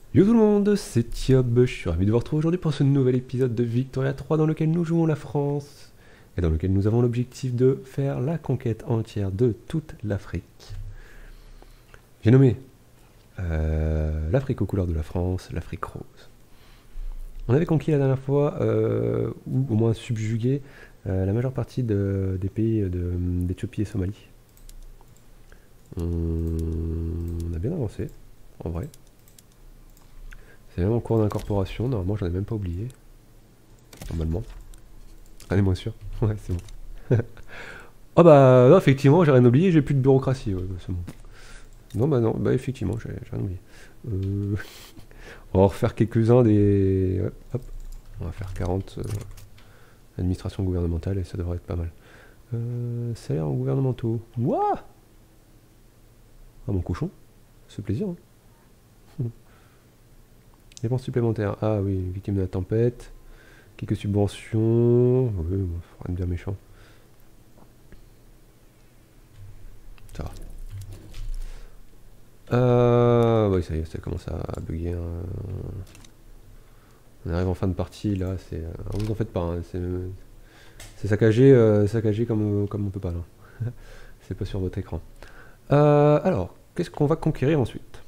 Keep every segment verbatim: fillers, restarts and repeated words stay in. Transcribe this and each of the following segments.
Yo tout le monde, c'est Thiob, je suis ravi de vous retrouver aujourd'hui pour ce nouvel épisode de Victoria trois dans lequel nous jouons la France et dans lequel nous avons l'objectif de faire la conquête entière de toute l'Afrique. J'ai nommé euh, l'Afrique aux couleurs de la France, l'Afrique rose. On avait conquis la dernière fois, euh, ou au moins subjugué, euh, la majeure partie de, des pays de- d'Éthiopie et Somalie. On, on a bien avancé, en vrai. C'est même en cours d'incorporation, normalement j'en ai même pas oublié. Normalement. Allez, moins sûr. Ouais, c'est bon. Oh bah non, effectivement, j'ai rien oublié, j'ai plus de bureaucratie. Ouais, bah, c'est bon. Non, bah non, bah effectivement, j'ai j'ai rien oublié. Euh, on va en refaire quelques-uns des. Ouais, hop, on va faire quarante euh, administrations gouvernementales et ça devrait être pas mal. Euh, salaires gouvernementaux. Ouah. Ah, mon cochon, c'est plaisir. Hein. Dépenses supplémentaires. Ah oui, victime de la tempête. Quelques subventions. Oui, bon, rien de bien méchant. Ça va. Euh, oui, ça y est, ça commence à bugger. Hein. On arrive en fin de partie, là, c'est... Euh, vous en faites pas, hein, c'est... C'est saccagé, euh, saccagé comme, comme on peut pas, là. C'est pas sur votre écran. Euh, alors, qu'est-ce qu'on va conquérir ensuite?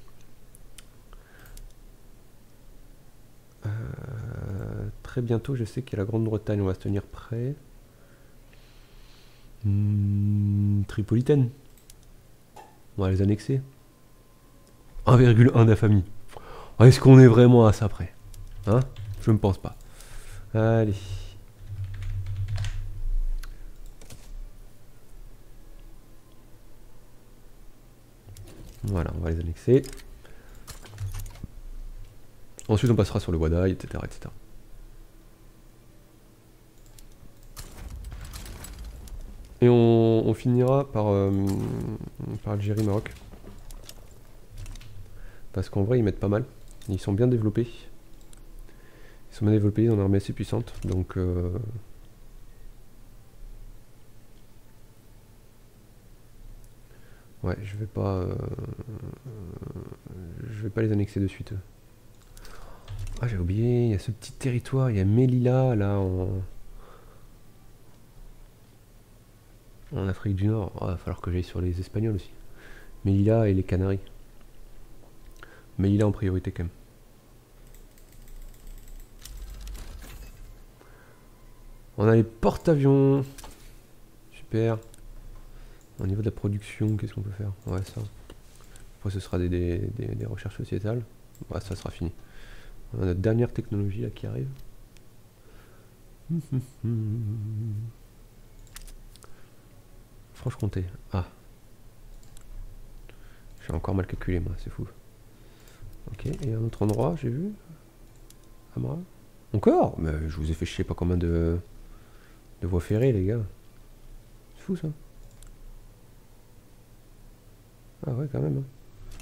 euh, Très bientôt, je sais qu'il y a la Grande-Bretagne, on va se tenir prêt. Hmm, Tripolitaine. On va les annexer. un virgule un d'affamie. Est-ce qu'on est vraiment à ça près? Hein? Je ne pense pas. Allez. Voilà, on va les annexer. Ensuite, on passera sur le Wadaï, et cetera, et cetera. Et on, on finira par, euh, par Algérie, Maroc. Parce qu'en vrai, ils mettent pas mal. Ils sont bien développés. Ils sont bien développés, ils ont une armée assez puissante. Donc... Euh... Ouais, je vais pas... Euh... Je vais pas les annexer de suite. Ah, j'ai oublié, il y a ce petit territoire, il y a Melilla, là, en... En Afrique du Nord. Il oh, va falloir que j'aille sur les Espagnols aussi. Melilla et les Canaries. Melilla en priorité quand même. On a les porte-avions. Super. Au niveau de la production, qu'est-ce qu'on peut faire? Ouais, ça. Après, ce sera des, des, des, des recherches sociétales. Ouais, ça sera fini. On a notre dernière technologie là qui arrive. Franche-Comté. Ah. J'ai encore mal calculé, moi, c'est fou. Ok, et un autre endroit, j'ai vu. Amra. Encore? Mais je vous ai fait chier pas combien de, de voies ferrées, les gars. C'est fou, ça. Ah ouais, quand même. Hein.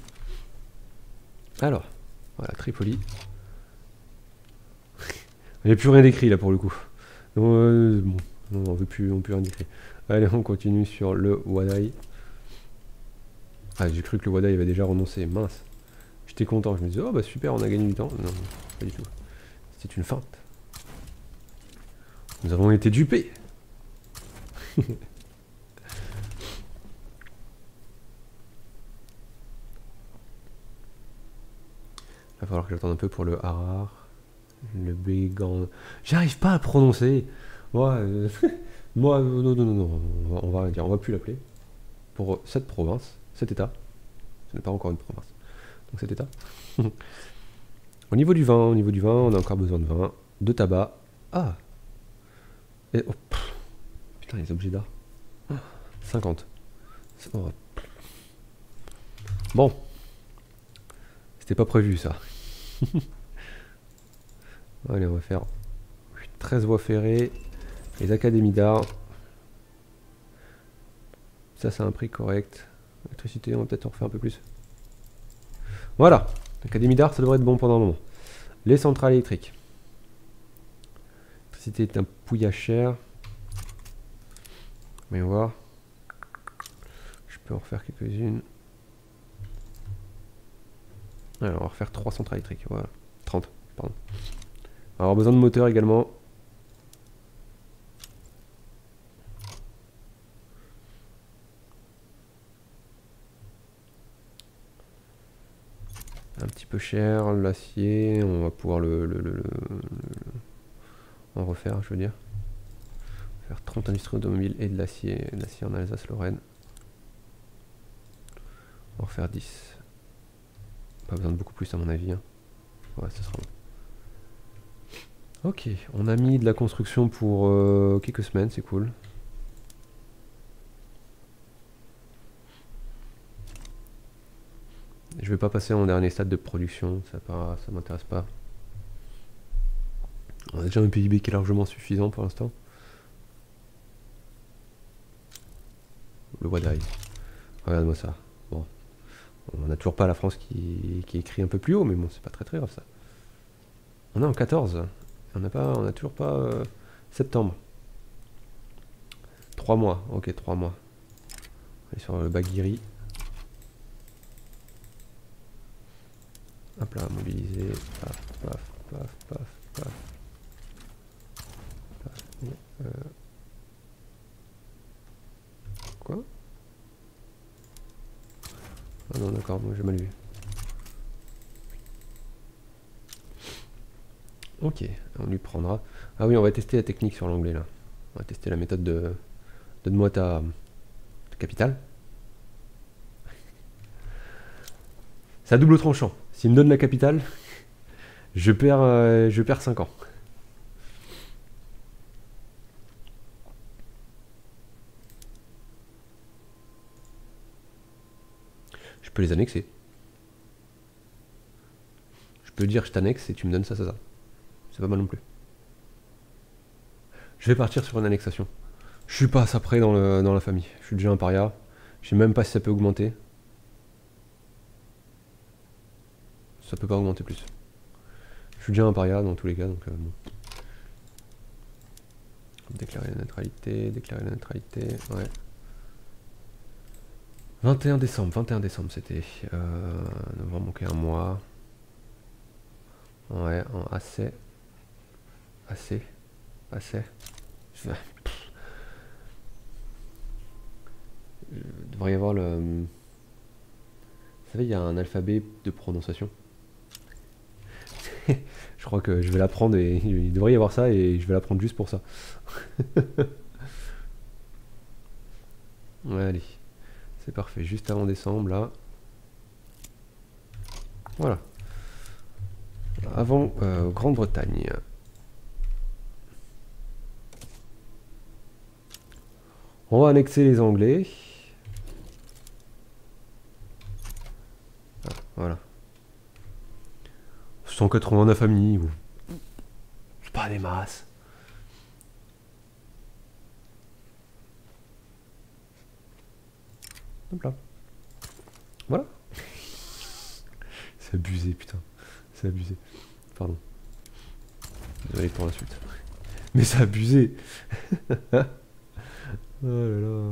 Alors, voilà, Tripoli. Il n'y a plus rien d'écrit, là, pour le coup. Donc, euh, bon, on ne veut plus, on peut rien d'écrit. Allez, on continue sur le Wadaï. Ah, j'ai cru que le Wadaï avait déjà renoncé. Mince. J'étais content. Je me disais, oh bah super, on a gagné du temps. Non, pas du tout. C'était une feinte. Nous avons été dupés. Il va falloir que j'attende un peu pour le Harar. Le Bégan. J'arrive pas à prononcer. Moi, euh, moi non, non, non, non, on va, on va rien dire. On va plus l'appeler. Pour cette province, cet état. Ce n'est pas encore une province. Donc cet état. Au niveau du vin, au niveau du vin, on a encore besoin de vin. De tabac. Ah. Et, oh, pff, putain, les objets d'art. cinquante. Oh. Bon. C'était pas prévu ça. Allez, on va faire treize voies ferrées. Les académies d'art. Ça, c'est un prix correct. L'électricité, on va peut-être en refaire un peu plus. Voilà. L'académie d'art, ça devrait être bon pendant un moment. Les centrales électriques. L'électricité est un pouillage cher. Mais on va voir. Je peux en refaire quelques-unes. Alors on va refaire trois centrales électriques, voilà. trente, pardon. On va avoir besoin de moteur également. Un petit peu cher, l'acier, on va pouvoir le, le, le, le, le en refaire, je veux dire. Faire trente industries automobiles et de l'acier, de l'acier en Alsace-Lorraine. On va refaire dix. Pas besoin de beaucoup plus à mon avis. Hein. Ouais, ce sera bon. Ok, on a mis de la construction pour euh, quelques semaines, c'est cool. Je vais pas passer en dernier stade de production, ça, pas, ça m'intéresse pas. On a déjà un P I B qui est largement suffisant pour l'instant. Le Wadai. Regarde-moi ça. Bon. On n'a toujours pas la France qui, qui écrit un peu plus haut, mais bon, c'est pas très très grave ça. On est en quatorze. On n'a pas, on a toujours pas euh, septembre. trois mois, ok, trois mois. Allez sur le Baguiri. Hop là, mobiliser. Paf, paf, paf, paf, paf. paf. Euh... Quoi? Ah non, d'accord, moi j'ai mal vu. Ok, on lui prendra. Ah oui, on va tester la technique sur l'anglais là. On va tester la méthode de. Donne-moi ta capitale. C'est à double tranchant. S'il me donne la capitale, je perds, euh, je perds cinq ans. Je peux les annexer. Je peux dire je t'annexe et tu me donnes ça, ça, ça. C'est pas mal non plus. Je vais partir sur une annexation. Je suis pas à ça près dans, le, dans la famille. Je suis déjà un paria. Je sais même pas si ça peut augmenter. Ça peut pas augmenter plus. Je suis déjà un paria dans tous les cas, donc euh, bon. Déclarer la neutralité, déclarer la neutralité, ouais. vingt et un décembre, vingt et un décembre c'était. Euh, il va manquer un mois. Ouais, en assez. Assez. Assez. Je devrait y avoir le. Vous savez, il y a un alphabet de prononciation. Je crois que je vais l'apprendre et il devrait y avoir ça et je vais l'apprendre juste pour ça. Ouais, allez. C'est parfait. Juste avant décembre, là. Voilà. Avant euh, Grande-Bretagne. On va annexer les Anglais. Ah, voilà. cent quatre-vingt-neuf amis. C'est pas des masses. Hop là. Voilà. C'est abusé, putain. C'est abusé. Pardon. Désolé pour la suite. Mais c'est abusé. Oh là là.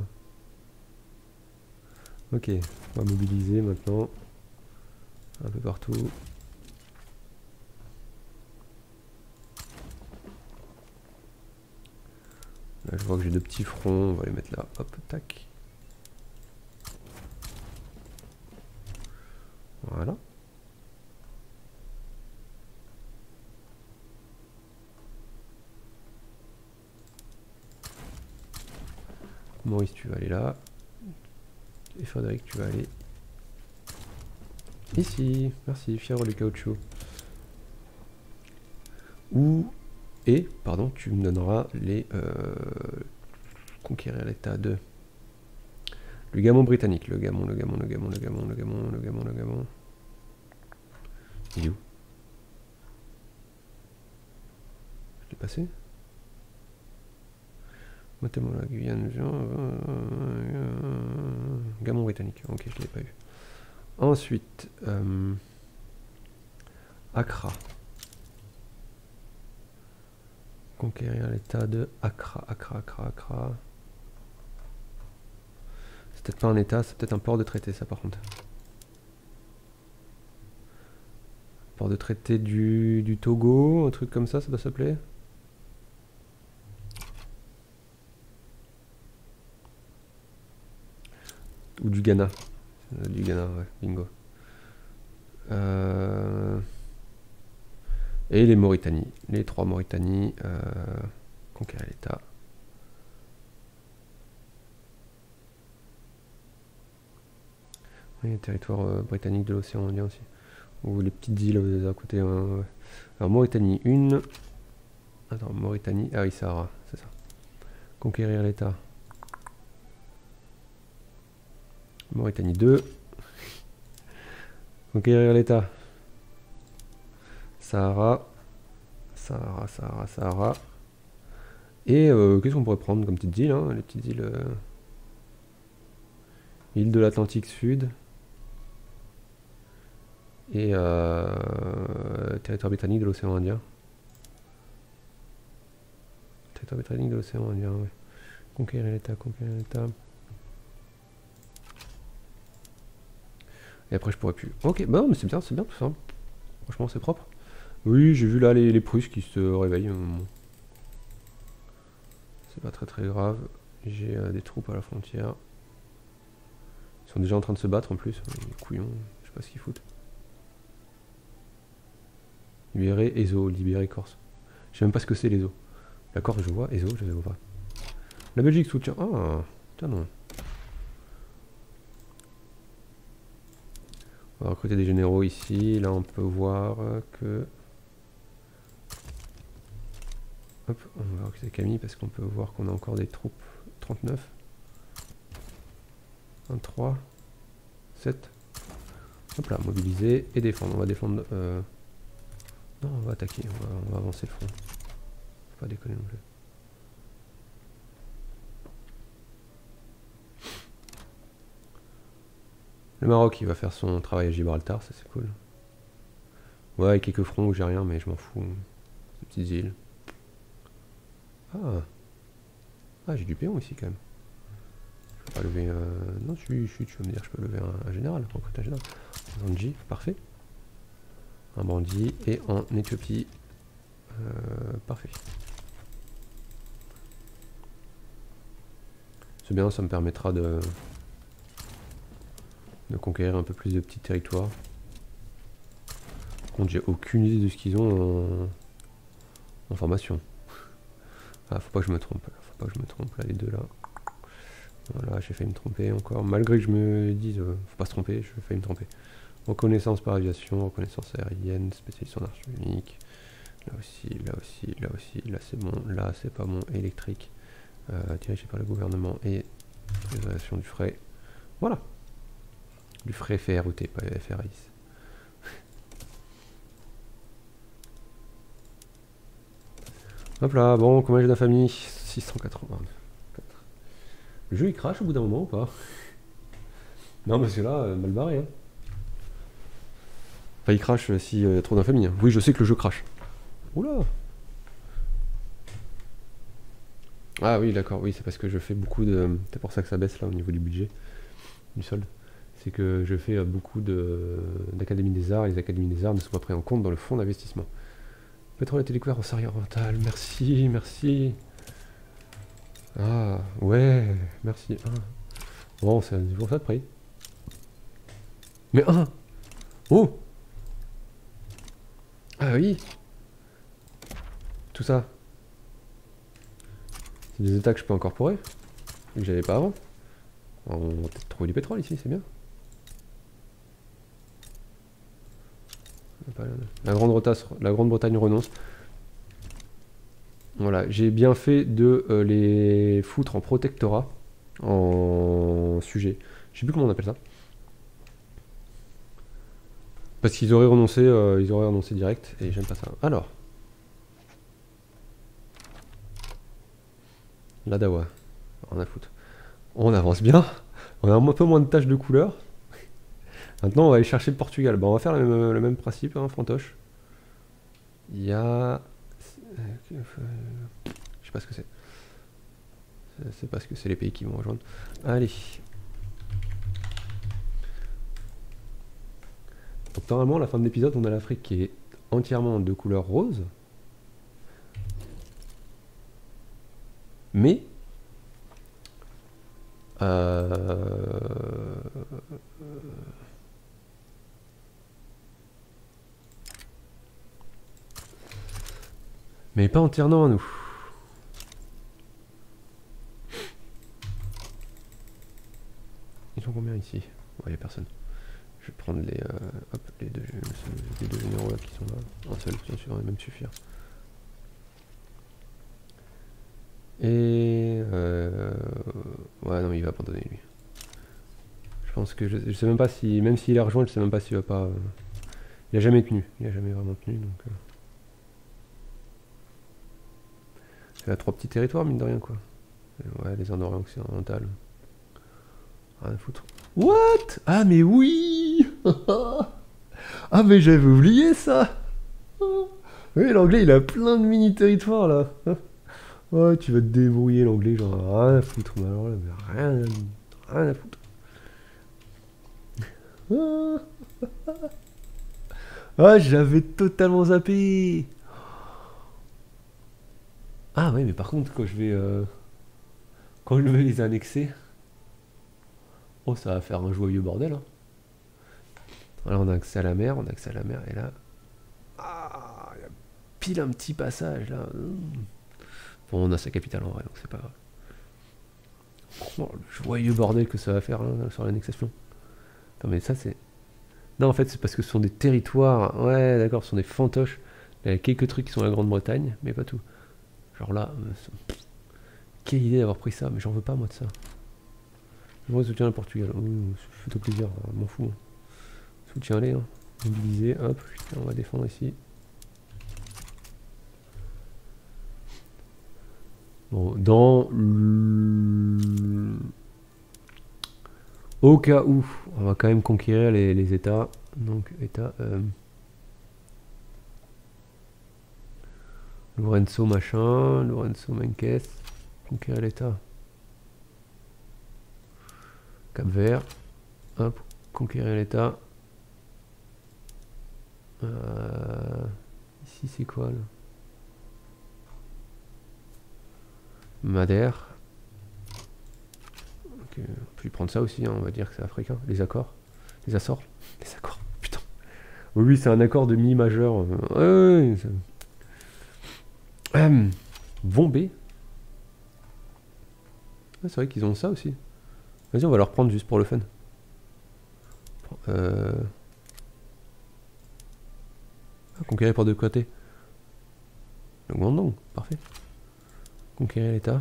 Ok, on va mobiliser maintenant. Un peu partout. Là, je vois que j'ai deux petits fronts. On va les mettre là. Hop, tac. Voilà. Maurice, tu vas aller là. Et Frédéric, tu vas aller ici. Merci, fièvre du caoutchouc. Ou, et, pardon, tu me donneras les... Euh, conquérir l'état de... Le Gamon britannique. Le Gamon, le Gamon, le Gamon, le Gamon, le Gamon, le Gamon, le Gamon. Il est où? Je l'ai passé? Guatemala, Guyane, Gamon britannique. Ok, je l'ai pas eu. Ensuite, euh, Accra. Conquérir l'état de Accra, Accra, Accra, Accra. C'est peut-être pas un état, c'est peut-être un port de traité, ça par contre. Port de traité du, du Togo, un truc comme ça, ça doit s'appeler. Ou du Ghana. Euh, du Ghana, ouais, bingo. Euh... Et les Mauritanie. Les trois Mauritanie. Euh... Conquérir l'État. Oui, territoire euh, britannique de l'océan Indien aussi. Ou les petites îles à côté. Hein, ouais. Alors Mauritanie une. Attends, Mauritanie. Ah oui, Sahara, c'est ça. Conquérir l'État. Mauritanie deux. Conquérir l'État. Sahara. Sahara, Sahara, Sahara. Et euh, qu'est-ce qu'on pourrait prendre comme petites îles, hein, les petites îles. Euh... Îles de l'Atlantique Sud. Et euh, territoire britannique de l'océan Indien. Territoire britannique de l'océan Indien, ouais. Conquérir l'État, conquérir l'État. Et après je pourrais plus. Ok, bah non, mais c'est bien, c'est bien tout ça. Franchement, c'est propre. Oui, j'ai vu là les, les Prusses qui se réveillent. C'est pas très très grave. J'ai euh, des troupes à la frontière. Ils sont déjà en train de se battre en plus. Les couillons, je sais pas ce qu'ils foutent. Libérer Ezo, libérer Corse. Je sais même pas ce que c'est les Ezo. La Corse je vois, Ezo je ne vois pas. La Belgique soutient. Ah, tiens non. On va recruter des généraux ici. Là on peut voir que... Hop, on va recruter Camille parce qu'on peut voir qu'on a encore des troupes. trente-neuf. vingt-trois. sept. Hop là, mobiliser et défendre. On va défendre... Euh... Non, on va attaquer, on va, on va avancer le front. Faut pas déconner non plus. Le Maroc, il va faire son travail à Gibraltar, ça c'est cool. Ouais, avec quelques fronts où j'ai rien, mais je m'en fous. Ces petites îles. Ah. Ah, j'ai du péon ici quand même. Je peux pas lever... Euh... Non, je suis, je suis, tu vas me dire, je peux lever un, un général, recruter un général. Un Zanji, parfait. Un bandit, et en Éthiopie... Euh, parfait. C'est bien, ça me permettra de... de conquérir un peu plus de petits territoires. Par contre, j'ai aucune idée de ce qu'ils ont en, en formation. Ah, faut pas que je me trompe. Faut pas que je me trompe là, les deux là. Voilà, j'ai failli me tromper encore. Malgré que je me dise, euh, faut pas se tromper, je failli me tromper. Reconnaissance par aviation, reconnaissance aérienne, spécialiste en arche unique. Là aussi, là aussi, là aussi, là c'est bon, là c'est pas bon. Électrique, euh, dirigé par le gouvernement et préservation du frais. Voilà. Du frais F R U T, pas F R I S. Hop là, bon, combien j'ai de la famille? six cent quatre-vingts. Le jeu il crache au bout d'un moment ou pas? Non, parce que là, euh, mal barré. Hein. Enfin, il crache euh, s'il y a trop d'infamie. Hein. Oui, je sais que le jeu crache. Oula! Ah oui, d'accord, oui, c'est parce que je fais beaucoup de... C'est pour ça que ça baisse là au niveau du budget, du solde. C'est que je fais euh, beaucoup d'académies de... des arts, et les académies des arts ne sont pas pris en compte dans le fonds d'investissement. Pétrole a été découvert en Sahara orientale, merci, merci. Ah, ouais, merci. Ah. Bon, c'est pour ça de prix. Mais un! Oh! Ah oui! Tout ça. C'est des états que je peux incorporer, que j'avais pas avant. On va peut-être trouver du pétrole ici, c'est bien. La Grande-Bretagne la Grande-Bretagne renonce. Voilà, j'ai bien fait de euh, les foutre en protectorat, en sujet. Je sais plus comment on appelle ça. Parce qu'ils auraient renoncé, euh, ils auraient renoncé direct, et j'aime pas ça. Alors. La Dawa. On a foutre. On avance bien. On a un peu moins de taches de couleur. Maintenant, on va aller chercher le Portugal. Bon, on va faire le même, le même principe, hein, fantoche. Il y a... Je sais pas ce que c'est. C'est parce que c'est les pays qui vont rejoindre. Allez. Donc normalement, à la fin de l'épisode, on a l'Afrique qui est entièrement de couleur rose. Mais... Euh... Mais pas entièrement, nous. Ils sont combien ici? Ouais, il n'y a personne. Je vais prendre les, euh, hop, les, deux, les deux généraux là qui sont là. Un seul, bien sûr, va même suffire. Et... Euh, ouais, non, il va abandonner, lui. Je pense que... Je, je sais même pas si... Même s'il est rejoint, je sais même pas s'il va pas... Euh, il a jamais tenu. Il a jamais vraiment tenu, donc... Euh, il a trois petits territoires, mine de rien, quoi. Ouais, les Indes occidentales. Rien à foutre. What? Ah, mais oui. Ah, mais j'avais oublié ça. Oui, l'anglais, il a plein de mini-territoires, là. Ouais, tu vas te débrouiller, l'anglais, genre, rien à foutre. Mais alors là, mais rien, rien à foutre. Ah, j'avais totalement zappé. Ah, ouais, mais par contre, quand je vais... Euh, quand je vais les annexer... Oh, ça va faire un joyeux bordel, hein. Là, on a accès à la mer, on a accès à la mer, et là... Ah, il y a pile un petit passage, là. Bon, on a sa capitale, en vrai, donc c'est pas grave. Oh, le joyeux bordel que ça va faire, là, sur l'annexation. Non, mais ça, c'est... Non, en fait, c'est parce que ce sont des territoires... Ouais, d'accord, ce sont des fantoches. Il y a quelques trucs qui sont la Grande-Bretagne, mais pas tout. Genre là... Euh, quelle idée d'avoir pris ça, mais j'en veux pas, moi, de ça. Je voudrais soutien le Portugal. Ouh, fais-toi plaisir, je m'en fous. Soutiens-les, hein. Mobiliser, hop, on va défendre ici. Bon, dans le... Au cas où, on va quand même conquérir les, les États. Donc, État... Euh... Lorenzo machin, Lorenzo Menkes. Conquérir l'État. Cap Vert. Hop, conquérir l'État. Euh... Ici, c'est quoi, là? Madère. Okay. On peut lui prendre ça aussi, hein, on va dire que c'est africain. Les accords. Les Açores. Les accords, putain. Oui, oui, c'est un accord de mi majeur. Ouais, ouais, euh, Bombay. Ah, c'est vrai qu'ils ont ça aussi. Vas-y, on va leur prendre juste pour le fun. Euh... Ah, conquérir par deux côtés. Le Guangdong, parfait. Conquérir l'État.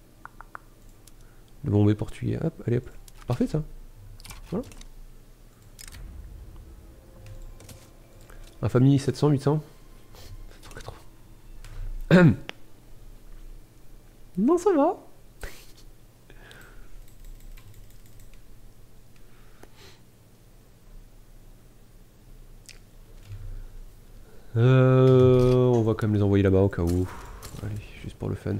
Le Bombay portugais, hop, allez hop. Parfait ça. Voilà. Ma famille sept cents, huit cents. sept cent quatre-vingts. Non, ça va. Euh, on va quand même les envoyer là-bas au cas où. Allez, juste pour le fun.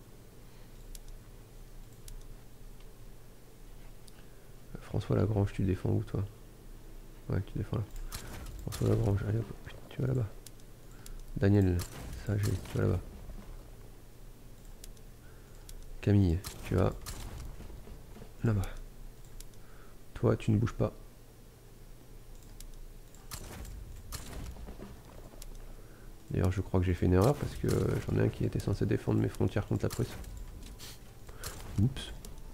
François Lagrange, tu défends où toi? Ouais, tu défends là. François Lagrange, allez hop, tu vas là-bas. Daniel, ça j'ai, tu vas là-bas. Camille, tu vas là-bas. Toi, tu ne bouges pas. D'ailleurs, je crois que j'ai fait une erreur parce que j'en ai un qui était censé défendre mes frontières contre la Prusse. Oups.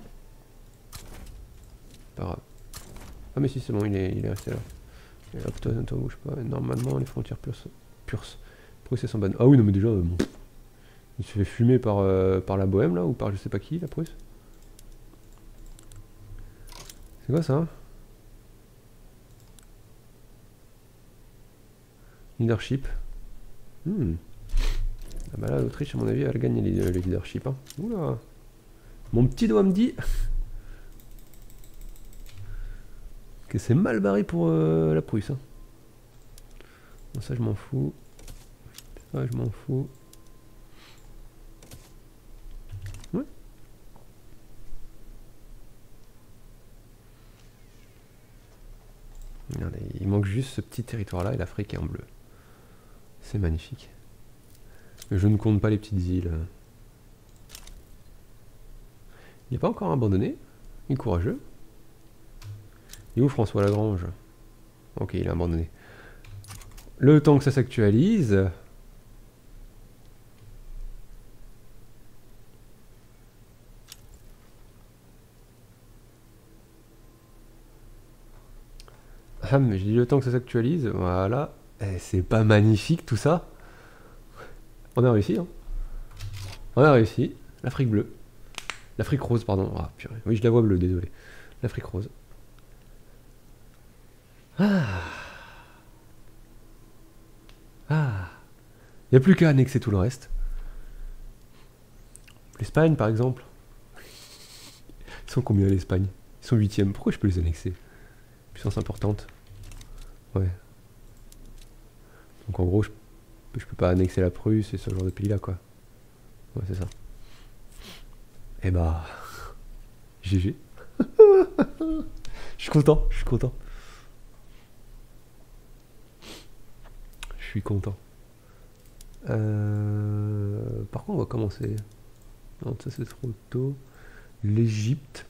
Pas grave. Ah mais si, c'est bon, il est, il est resté là. Et hop, toi, toi, bouge pas. Normalement, les frontières pures, pures Prusse sont bonnes. Ah oui, non mais déjà, euh, bon. Il se fait fumer par, euh, par la Bohème là, ou par je sais pas qui, la Prusse. C'est quoi ça? Leadership. Hmm. Ah bah là, l'Autriche, à mon avis, elle gagne le leadership. Hein. Oula. Mon petit doigt me dit que c'est mal barré pour euh, la Prusse. Hein. Bon, ça, je m'en fous. Ça, je m'en fous. Ouais. Il manque manque juste ce petit territoire-là et l'Afrique est en bleu. C'est magnifique. Je ne compte pas les petites îles. Il n'est pas encore abandonné. Il est courageux. Il est où François Lagrange? Ok, il est abandonné. Le temps que ça s'actualise. Ah, mais je dis le temps que ça s'actualise. Voilà. Eh, c'est pas magnifique tout ça? On a réussi, hein. On a réussi. L'Afrique bleue. L'Afrique rose, pardon. Ah, purée. Oui, je la vois bleue, désolé. L'Afrique rose. Ah. Ah. Il n'y a plus qu'à annexer tout le reste. L'Espagne, par exemple. Ils sont combien, l'Espagne? Ils sont huitièmes. Pourquoi je peux les annexer? Puissance importante. Ouais. Donc en gros, je, je peux pas annexer la Prusse et ce genre de pays-là, quoi. Ouais, c'est ça. Et bah... G G. Je suis content, je suis content. Je suis content. Euh... Par contre, on va commencer... Non, ça c'est trop tôt. L'Égypte.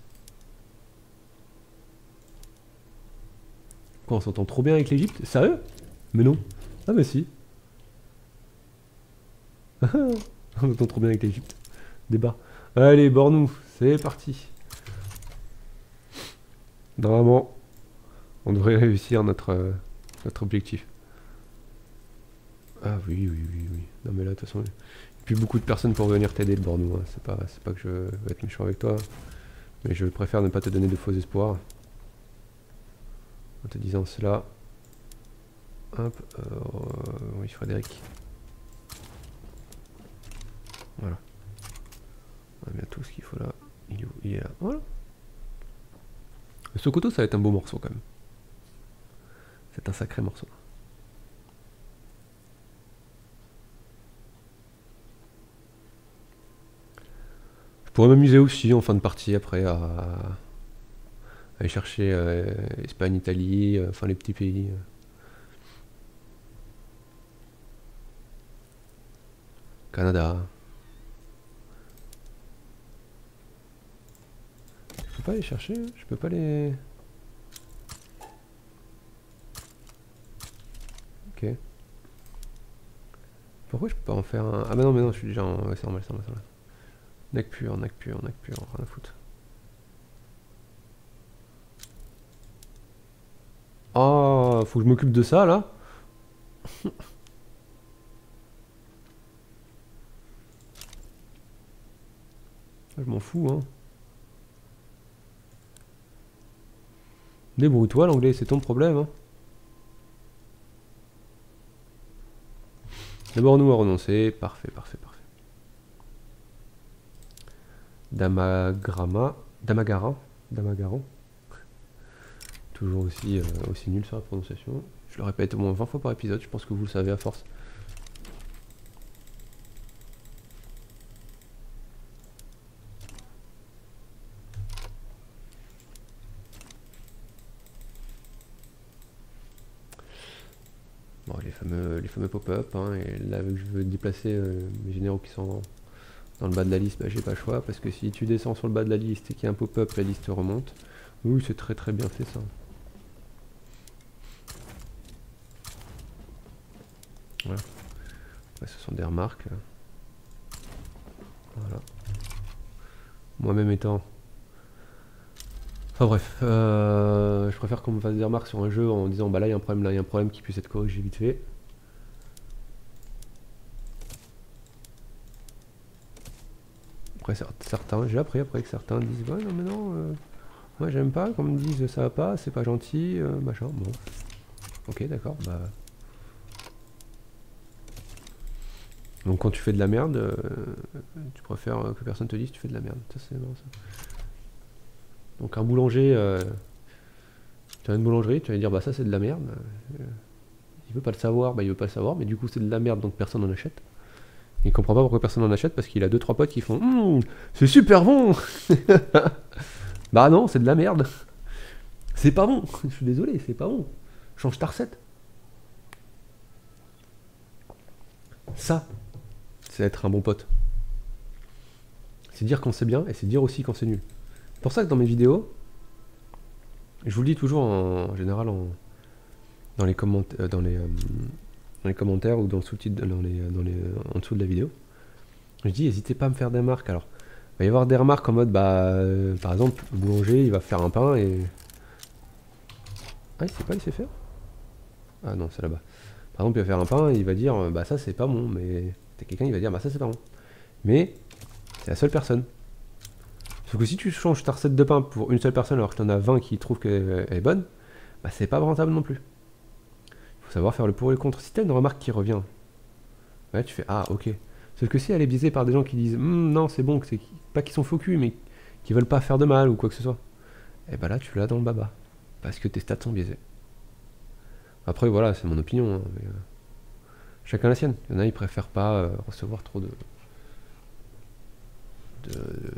Quoi, on s'entend trop bien avec l'Égypte? Sérieux? Mais non. Ah mais si. On s'entend trop bien avec l'Égypte. Débat. Allez, bornou, c'est parti. Normalement, on devrait réussir notre, euh, notre objectif. Ah oui, oui, oui, oui. Non mais là, de toute façon, il n'y a plus beaucoup de personnes pour venir t'aider, le bornou. Hein. C'est pas, c'est pas que je veux être méchant avec toi, mais je préfère ne pas te donner de faux espoirs. En te disant cela. Hop, euh, oui, Frédéric. Voilà. On a bien tout ce qu'il faut là. Il est où? Il est là. Voilà. Ce couteau, ça va être un beau morceau quand même. C'est un sacré morceau. Je pourrais m'amuser aussi en fin de partie après à, à aller chercher euh, Espagne, Italie, euh, enfin les petits pays. Euh. Canada. Je peux pas les chercher, hein. Je peux pas les... Ok. Pourquoi je peux pas en faire un... Ah bah non mais non, je suis déjà en... Ouais, c'est normal, c'est normal, c'est normal. Nac pur, nac pur, nac pur, rien à foutre. Oh, faut que je m'occupe de ça là. Je m'en fous, hein. Débrouille-toi, l'anglais, c'est ton problème, hein. D'abord, nous a renoncé. Parfait, parfait, parfait. Damagrama. Damagara. Damagaran. Toujours aussi, euh, aussi nul sur la prononciation. Je le répète au moins vingt fois par épisode, je pense que vous le savez à force. Bon, les fameux, les fameux pop-up, hein, et là je veux déplacer euh, mes généraux qui sont dans le bas de la liste, bah, j'ai pas le choix, parce que si tu descends sur le bas de la liste et qu'il y a un pop-up, la liste remonte. Oui, c'est très très bien fait ça. Voilà. Ouais, ce sont des remarques. Voilà. Moi-même étant... Enfin bref, euh, je préfère qu'on me fasse des remarques sur un jeu en disant bah là il y a un problème, là il y a un problème qui puisse être corrigé vite fait. Après certains, j'ai appris après que certains disent ouais non mais non, euh, moi j'aime pas, qu'on me dise ça va pas, c'est pas gentil, euh, machin, bon. Ok d'accord, bah... Donc quand tu fais de la merde, euh, tu préfères que personne te dise tu fais de la merde, ça c'est marrant ça. Donc un boulanger, euh, tu as une boulangerie, tu vas dire bah ça c'est de la merde, euh, il veut pas le savoir, bah il veut pas le savoir, mais du coup c'est de la merde donc personne n'en achète. Il comprend pas pourquoi personne n'en achète parce qu'il a deux trois potes qui font mmm, c'est super bon. Bah non, c'est de la merde. C'est pas bon, je suis désolé, c'est pas bon. change ta recette. Ça, c'est être un bon pote. C'est dire quand c'est bien et c'est dire aussi quand c'est nul. C'est pour ça que dans mes vidéos, je vous le dis toujours en, en général en, dans, les commentaires, dans, les, euh, dans les commentaires ou dans le sous-titre, dans les, dans les, en dessous de la vidéo. Je dis n'hésitez pas à me faire des remarques. Alors, il va y avoir des remarques en mode, bah, euh, par exemple, le boulanger il va faire un pain et... Ah, il sait pas, il sait faire? Ah non, c'est là-bas. Par exemple, il va faire un pain et il va dire, bah ça c'est pas bon, mais t'as quelqu'un il va dire, bah ça c'est pas bon. Mais c'est la seule personne. Sauf que si tu changes ta recette de pain pour une seule personne alors que t'en as vingt qui trouvent qu'elle est bonne, bah c'est pas rentable non plus. Il faut savoir faire le pour et le contre. Si t'as une remarque qui revient, ouais, tu fais, ah ok. Sauf que si elle est biaisée par des gens qui disent, hm, non c'est bon, que c'est pas qu'ils sont faux cul, mais qui veulent pas faire de mal ou quoi que ce soit, et bah là tu l'as dans le baba. Parce que tes stats sont biaisés. Après voilà, c'est mon opinion, hein, mais, euh, chacun la sienne. Il y en a, ils préfèrent pas euh, recevoir trop de... de...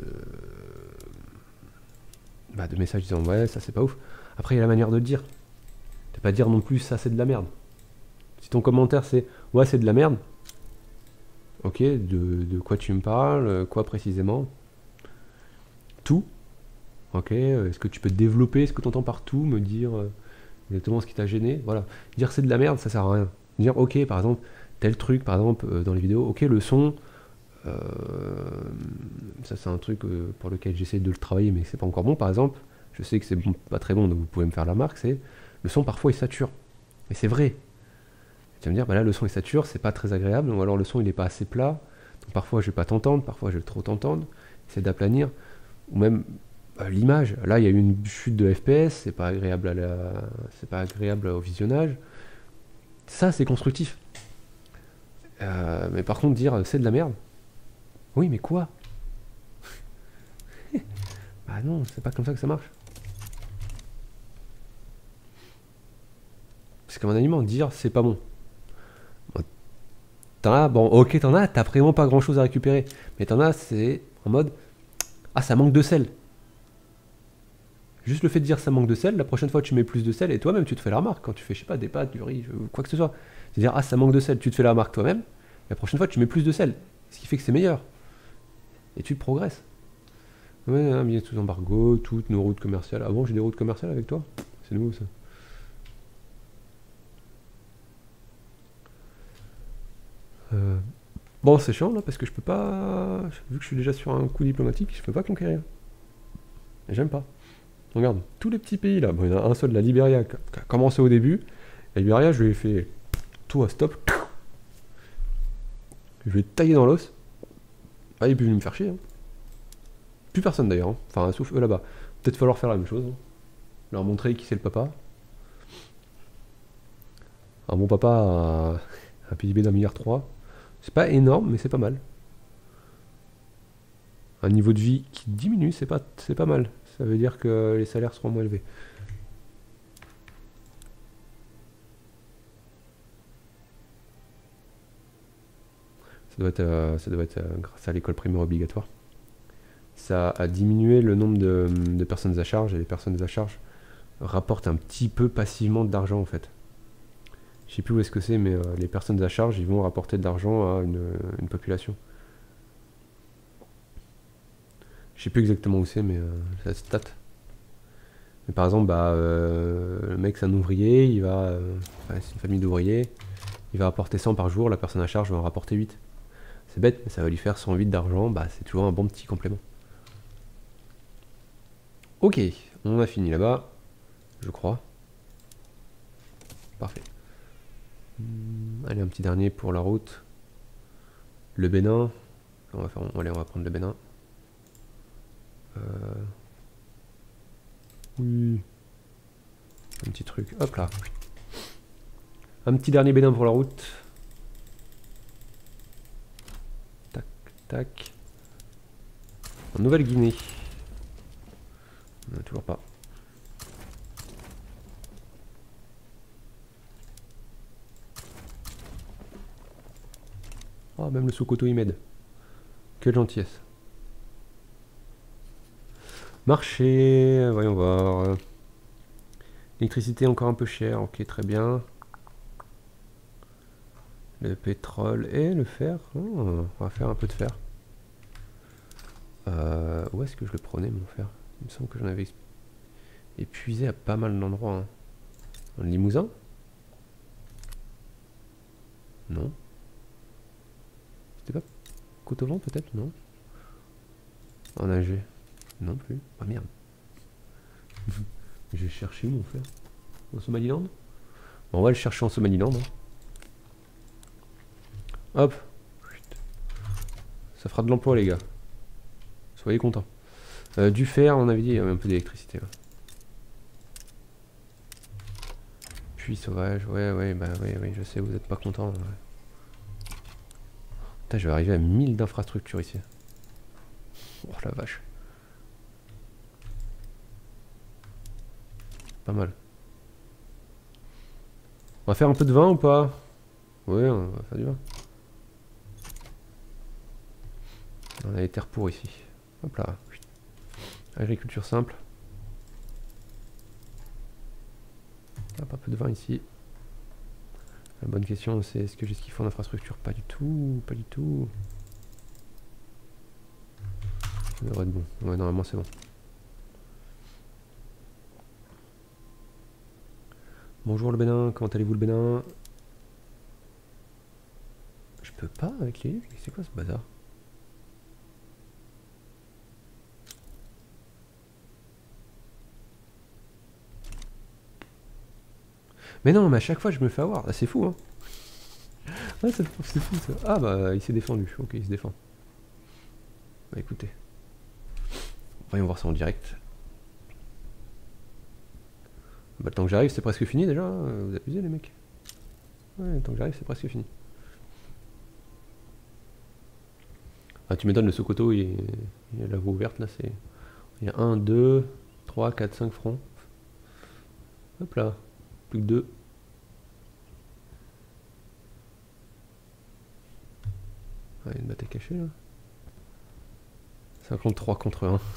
Bah, de messages disant ouais, ça c'est pas ouf. Après, il y a la manière de le dire. T'es pas dire non plus ça c'est de la merde. Si ton commentaire c'est ouais, c'est de la merde, ok, de, de quoi tu me parles, quoi précisément, tout, ok, est-ce que tu peux développer ce que tu entends par tout, me dire euh, exactement ce qui t'a gêné, voilà. Dire c'est de la merde, ça sert à rien. Dire ok, par exemple, tel truc, par exemple, euh, dans les vidéos, ok, le son, euh, ça c'est un truc euh, pour lequel j'essaie de le travailler, mais c'est pas encore bon, par exemple, je sais que c'est bon, pas très bon, donc vous pouvez me faire la marque, c'est le son parfois il sature. Et c'est vrai. Tu vas me dire, bah là le son il sature, c'est pas très agréable, ou alors le son il est pas assez plat, donc parfois je vais pas t'entendre, parfois je vais trop t'entendre, essaie d'aplanir, ou même bah, l'image, là il y a eu une chute de F P S, c'est pas agréable à la... c'est pas agréable au visionnage, ça c'est constructif. Euh, mais par contre dire c'est de la merde, oui mais quoi? Bah non, c'est pas comme ça que ça marche. C'est comme un aliment, dire c'est pas bon. T'en as, bon, ok, t'en as, t'as vraiment pas grand chose à récupérer. Mais t'en as, c'est en mode, ah, ça manque de sel. Juste le fait de dire ça manque de sel, la prochaine fois tu mets plus de sel et toi-même tu te fais la remarque quand tu fais, je sais pas, des pâtes, du riz, quoi que ce soit. C'est dire, ah, ça manque de sel, tu te fais la remarque toi-même, et la prochaine fois tu mets plus de sel. Ce qui fait que c'est meilleur. Et tu progresses. Ouais, hein, bien sous embargo, toutes nos routes commerciales. Ah bon, j'ai des routes commerciales avec toi? C'est nouveau ça. Euh, bon, c'est chiant là parce que je peux pas. Vu que je suis déjà sur un coup diplomatique, je peux pas conquérir. Et j'aime pas. Regarde, tous les petits pays là. Bon, il y en a un seul, la Libéria, qui a commencé au début. La Libéria, je lui ai fait tout à stop. Je lui ai taillé dans l'os. Ah, il est plus venu me faire chier. Hein. Plus personne d'ailleurs. Hein. Enfin, sauf eux là-bas. Peut-être falloir faire la même chose. Hein. Leur montrer qui c'est le papa. Un bon papa a un P I B d'un milliard trois. C'est pas énorme, mais c'est pas mal. Un niveau de vie qui diminue, c'est pas, c'est pas mal. Ça veut dire que les salaires seront moins élevés. Ça doit être, euh, ça doit être euh, grâce à l'école primaire obligatoire. Ça a diminué le nombre de, de personnes à charge, et les personnes à charge rapportent un petit peu passivement d'argent en fait. Je sais plus où est-ce que c'est, mais euh, les personnes à charge, ils vont rapporter de l'argent à une, une population. Je sais plus exactement où c'est, mais euh, c'est la stat. Mais par exemple, bah, euh, le mec c'est un ouvrier, il va, euh, ouais, c'est une famille d'ouvriers, il va apporter cent par jour, la personne à charge va en rapporter huit. C'est bête, mais ça va lui faire cent huit d'argent, bah c'est toujours un bon petit complément. Ok, on a fini là-bas, je crois. Parfait. Hum, allez, un petit dernier pour la route. Le Bénin. On va faire, allez, on va prendre le Bénin. Euh... Oui. Un petit truc. Hop là. Un petit dernier Bénin pour la route. Tac, tac. En Nouvelle-Guinée. Non, toujours pas. Ah, oh, même le Sokoto il m'aide. Quelle gentillesse. Marché, voyons voir. L'électricité encore un peu chère, ok, très bien. Le pétrole et le fer. Oh, on va faire un peu de fer. Euh, où est-ce que je le prenais, mon fer? Il me semble que j'en avais épuisé à pas mal d'endroits. Hein. Dans le Limousin? Non. C'était pas Cotovent peut-être? Non. En A G? Non plus. Ah merde. J'ai cherché mon fer. En Somaliland? Bon, on va le chercher en Somaliland. Hein. Hop. Ça fera de l'emploi, les gars. Soyez contents. Euh, du fer, on avait dit, il y avait un peu d'électricité. Puis sauvage, ouais, ouais, bah ouais, ouais, je sais, vous êtes pas contents. Ouais. Putain, je vais arriver à mille d'infrastructures ici. Oh la vache. Pas mal. On va faire un peu de vin ou pas? Ouais, on va faire du vin. On a les terres pour ici. Hop là. Agriculture simple. Hop, un peu de vin ici. La bonne question c'est est-ce que j'ai ce qu'il faut en infrastructure? Pas du tout, pas du tout. Ça devrait être bon. Ouais, normalement c'est bon. Bonjour le Bénin, comment allez-vous le Bénin? Je peux pas avec les... C'est quoi ce bazar? Mais non, mais à chaque fois je me fais avoir. Ah, c'est fou, hein. Ouais, c'est fou ça. Ah bah il s'est défendu. Ok, il se défend. Bah écoutez. Voyons voir ça en direct. Bah le temps que j'arrive c'est presque fini déjà. Vous abusez les mecs. Ouais, le temps que j'arrive c'est presque fini. Ah tu m'étonnes, le Sokoto il est... il a la voie ouverte là. C'est... Il y a un, deux, trois, quatre, cinq francs. Hop là. Plus que deux. Ah, il y a une bataille cachée là. cinquante-trois contre un.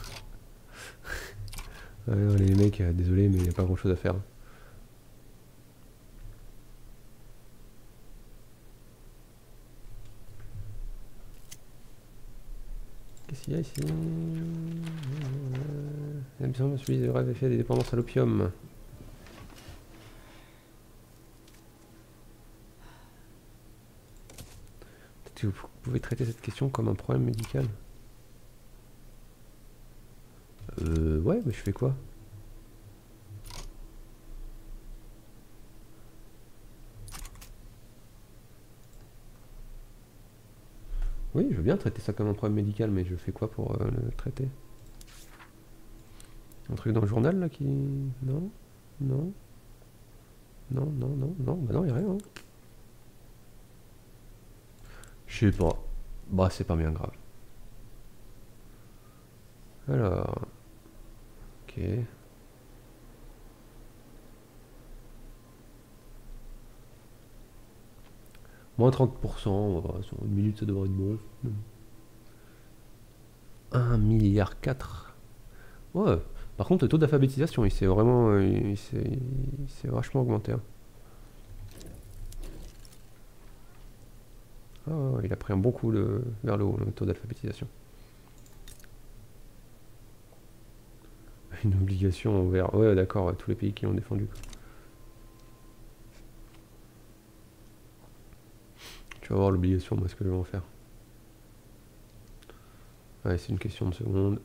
Ouais, les mecs, euh, désolé, mais il n'y a pas grand chose à faire. Qu'est-ce qu'il y a ici? L'ambition suivi de rêve effet des dépendances à l'opium. Peut-être que vous pouvez traiter cette question comme un problème médical. Euh, ouais, mais je fais quoi? Oui, je veux bien traiter ça comme un problème médical, mais je fais quoi pour euh, le traiter? Un truc dans le journal là qui... Non? Non? Non, non, non, non, bah non, y'a rien. Hein. Je sais pas. Bah, c'est pas bien grave. Alors... Ok... Moins trente pour cent, bah, sur une minute ça devrait être bon. un milliard quatre. Ouais. Par contre, le taux d'alphabétisation, il s'est vraiment... Il s'est vachement augmenté. Hein. Ah, ouais, il a pris un bon coup le, vers le haut, le taux d'alphabétisation. Une obligation envers... Ouais, d'accord, ouais, tous les pays qui l'ont défendu. Quoi. Tu vas voir l'obligation, moi, ce que je vais en faire. Ouais, c'est une question de seconde.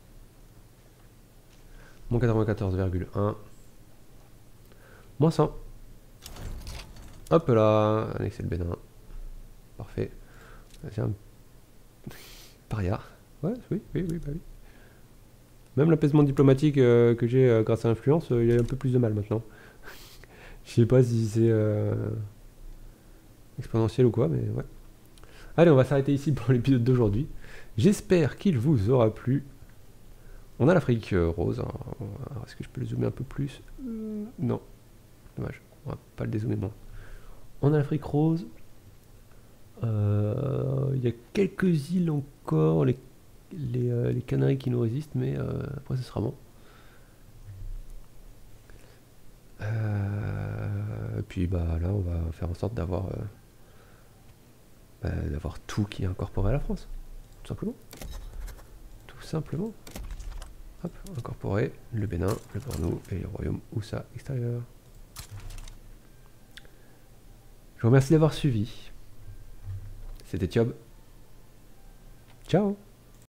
Moins quatre-vingt-quatorze virgule un. Moins cent. Hop là, annexer le Bénin. Parfait. C'est un... Paria. Ouais, oui, oui, oui, bah oui. Même l'apaisement diplomatique euh, que j'ai euh, grâce à l'influence, euh, il a un peu plus de mal maintenant. Je sais pas si c'est euh, exponentiel ou quoi, mais ouais. Allez, on va s'arrêter ici pour l'épisode d'aujourd'hui. J'espère qu'il vous aura plu. On a l'Afrique euh, rose. Est-ce que je peux le zoomer un peu plus? euh, Non. Dommage. On va pas le dézoomer moins. On a l'Afrique rose. Il euh, y a quelques îles encore. Les, les, euh, les Canaries qui nous résistent, mais euh, après ce sera bon. Euh, et puis bah là, on va faire en sorte d'avoir euh, bah, d'avoir tout qui est incorporé à la France, tout simplement. Tout simplement. Hop, incorporer le Bénin, le Bornou et le royaume Oussa extérieur. Je vous remercie d'avoir suivi. C'était Thiob. Ciao.